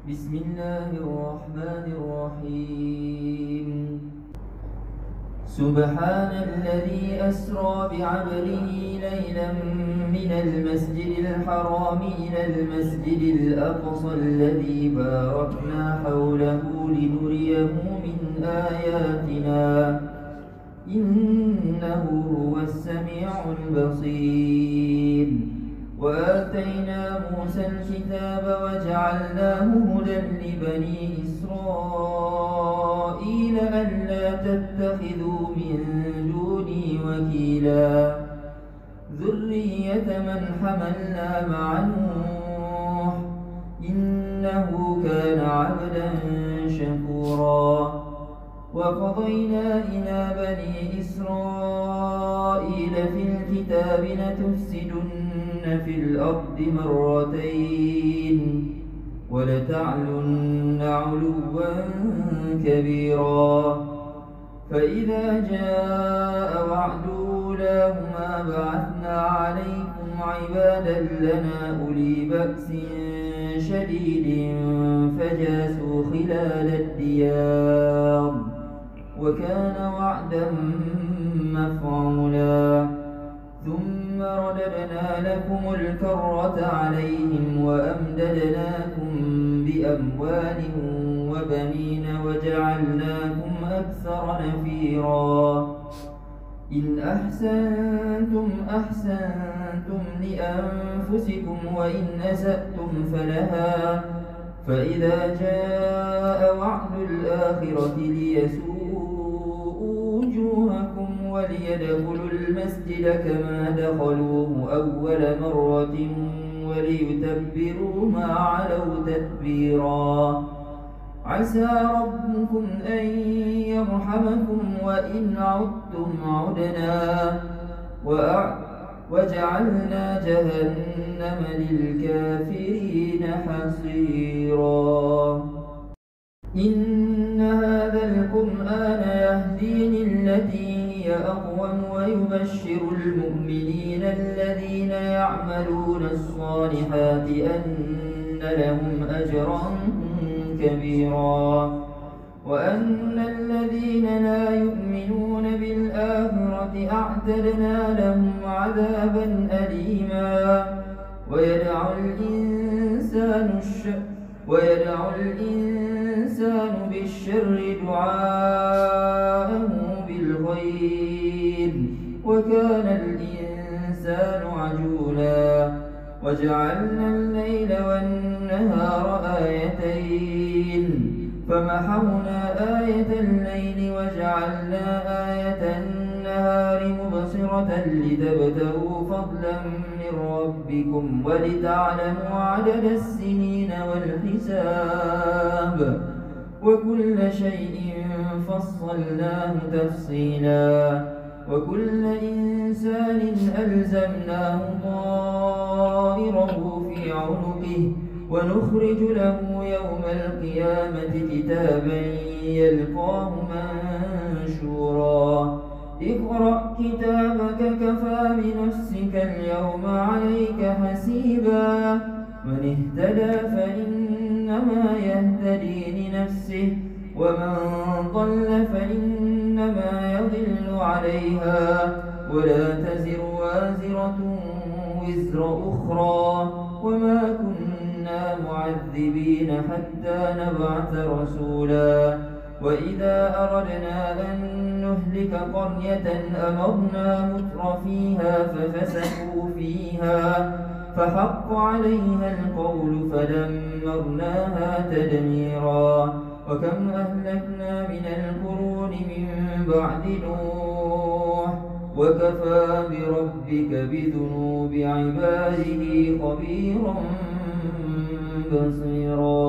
بسم الله الرحمن الرحيم. سبحان الذي أسرى بعبده ليلا من المسجد الحرام إلى المسجد الأقصى الذي باركنا حوله لنريه من آياتنا إنه هو السميع البصير. وآتينا موسى الكتاب وجعلناه هدى لبني إسرائيل ألا تتخذوا من دوني وكيلا ذرية من حملنا مع نوح إنه كان عبدا شكورا. وقضينا إلى بني إسرائيل في الكتاب لتفسدن في الأرض مرتين ولتعلن علوا كبيرا. فإذا جاء وعد أولاهما بعثنا عليكم عبادا لنا أولي بأس شديد فجاسوا خلال الديار وكان وعدا مفعولا. ثم رددنا لكم الكرة عليهم وأمددناكم بأموال وبنين وجعلناكم أكثر نفيرا. إن أحسنتم أحسنتم لأنفسكم وإن أسأتم فلها. فإذا جاء وعد الآخرة ليسوءوا وجوهكم وليدخلوا المسجد كما دخلوه أول مرة وليتبروا ما علوا تتبيرا. عسى ربكم أن يرحمكم وإن عدتم عدنا وجعلنا جهنم للكافرين حصيرا. إن هذا القرآن يهدي للتي هي أقوم ويبشر المؤمنين الذين يعملون الصالحات أن لهم أجرا كبيرا وأن الذين لا يؤمنون بالآخرة أعتدنا لهم عذابا أليما. ويدعو الإنسان بالشر دعاءه بالخير وكان الإنسان عجولا. وجعلنا الليل والنهار آيتين فمحونا آية الليل وجعلنا آية النهار مبصرة لتبتغوا فضلا من ربكم ولتعلموا عدد السنين والحساب وكل شيء فصلناه تفصيلا. وكل إنسان ألزمناه طائره في عنقه ونخرج له يوم القيامة كتابا يلقاه منشورا. اقرأ كتابك كفى بنفسك اليوم عليك حسيبا. من اهتدى فإنما يهتدي لنفسه ومن ضل فإنما يضل عليها ولا تزر وازرة وزر أخرى وما كنا معذبين حتى نبعث رسولا. وإذا أردنا أن نهلك قرية أمرنا متر فيها ففسقوا فيها فحق عليها القول فدمرناها تدميرا. وكم أهلكنا من القرون من بعد نوح وكفى بربك بذنوب عباده خبيرا بصيرا.